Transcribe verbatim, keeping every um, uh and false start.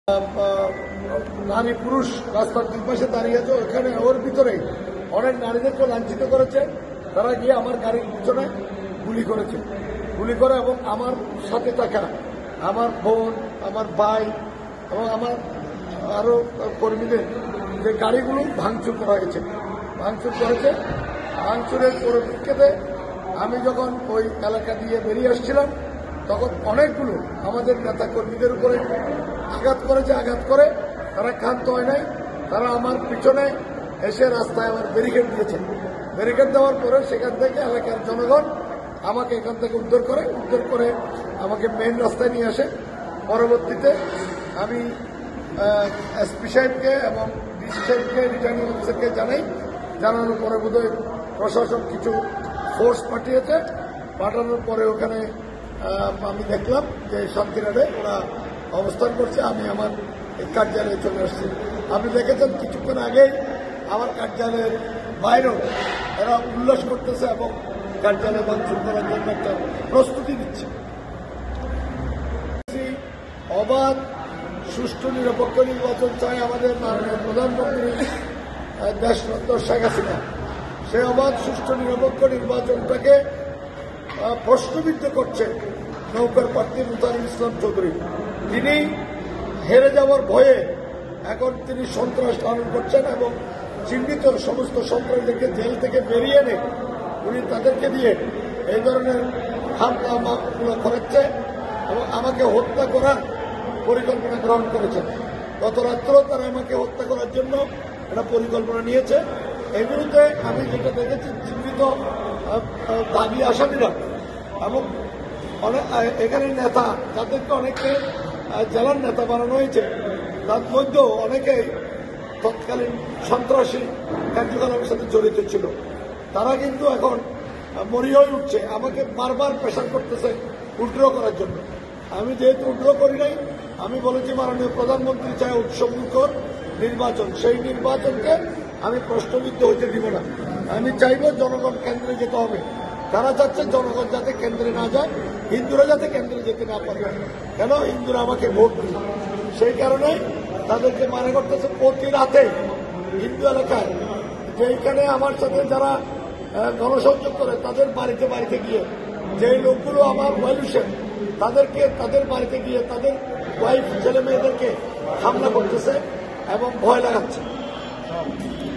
নারী পুরুষ রাস্তার দুই পাশে দাঁড়িয়ে আছে, ওখানে ওর ভিতরে অনেক নারীদেরকে লাঞ্ছিত করেছে। তারা গিয়ে আমার গাড়ির পিছনে গুলি করেছে, গুলি করে এবং আমার সাথে থাকা আমার বোন, আমার ভাই এবং আমার আরো কর্মীদের যে গাড়িগুলো ভাঙচুর করা হয়েছে ভাঙচুর করেছে ভাঙচুরের পরিপ্রেক্ষিতে আমি যখন ওই এলাকা দিয়ে বেরিয়ে আসছিলাম তখন অনেকগুলো আমাদের নেতা কর্মীদের উপরে আঘাত করেছে। আঘাত করে তারা ক্ষান্ত হয় নাই, তারা আমার পিছনে এসে রাস্তায় আমার ব্যারিকেড দিয়েছে। ব্যারিকেড দেওয়ার পরে সেখান থেকে এলাকার জনগণ আমাকে এখান থেকে উদ্ধার করে উদ্ধার করে আমাকে মেইন রাস্তায় নিয়ে আসে। পরবর্তীতে আমি এসপি সাহেবকে এবং ডিসি সাহেবকে রিটার্নিং অফিসারকে জানাই। জানানোর পরে বোধহয় প্রশাসন কিছু ফোর্স পাঠিয়েছে। পাঠানোর পরে ওখানে আমি দেখলাম যে শান্তিরাটে ওরা অবস্থান করছে। আমি আমার এই কার্যালয়ে চলে আসছি। আপনি দেখেছেন কিছুক্ষণ আগেই আমার কার্যালয়ের বাইরেও এরা উল্লাস করতেছে এবং কার্যালয় ভাঙচুর করার জন্য একটা প্রস্তুতি দিচ্ছে। অবাধ সুষ্ঠু নিরপেক্ষ নির্বাচন চাই আমাদের মাননীয় প্রধানমন্ত্রী দেশরত্ন শেখ হাসিনা। সেই অবাধ সুষ্ঠু নিরপেক্ষ নির্বাচনটাকে প্রশ্নবিদ্ধ করছে নৌকার প্রার্থী মুতারিম ইসলাম চৌধুরী। তিনি হেরে যাওয়ার ভয়ে এখন তিনি সন্ত্রাস লালন করছেন এবং চিহ্নিত সমস্ত সন্ত্রাসীদেরকে জেল থেকে বেরিয়ে এনে উনি তাদেরকে দিয়ে এই ধরনের হামলাগুলো করাচ্ছে এবং আমাকে হত্যা করার পরিকল্পনা গ্রহণ করেছেন। গত রাত্রেও তারা আমাকে হত্যা করার জন্য একটা পরিকল্পনা নিয়েছে। এই বিরুদ্ধে আমি যেটা দেখেছি চিহ্নিত দাবি আসামিরা এবং অনেক এখানে নেতা যাদেরকে অনেকে জেলার নেতা বানানো হয়েছে তার মধ্যেও অনেকেই তৎকালীন সন্ত্রাসী কার্যকলাপের সাথে জড়িত ছিল। তারা কিন্তু এখন মরিয়া হয়ে উঠছে, আমাকে বারবার প্রেশার করতেছে উইথড্র করার জন্য। আমি যেহেতু উইথড্র করি নাই, আমি বলেছি মাননীয় প্রধানমন্ত্রী চায় উৎসবমুখর নির্বাচন, সেই নির্বাচনকে আমি প্রশ্নবিদ্ধ হইতে দিব না। আমি চাইব জনগণ কেন্দ্রে যেতে হবে। তারা চাচ্ছে জনগণ যাতে কেন্দ্রে না যায়, হিন্দুরা যাতে কেন্দ্রে যেতে না পারে। কেন? হিন্দুরা আমাকে ভোট দিল, সেই কারণে তাদেরকে মানে করতেছে প্রতি রাতে হিন্দু এলাকায় যেখানে আমার সাথে যারা গণসংযোগ করে তাদের বাড়িতে বাড়িতে গিয়ে যে লোকগুলো আমার ওয়েলউইশার তাদেরকে তাদের বাড়িতে গিয়ে তাদের ওয়াইফ ছেলে মেয়েদেরকে হামলা করতেছে এবং ভয় লাগাচ্ছে।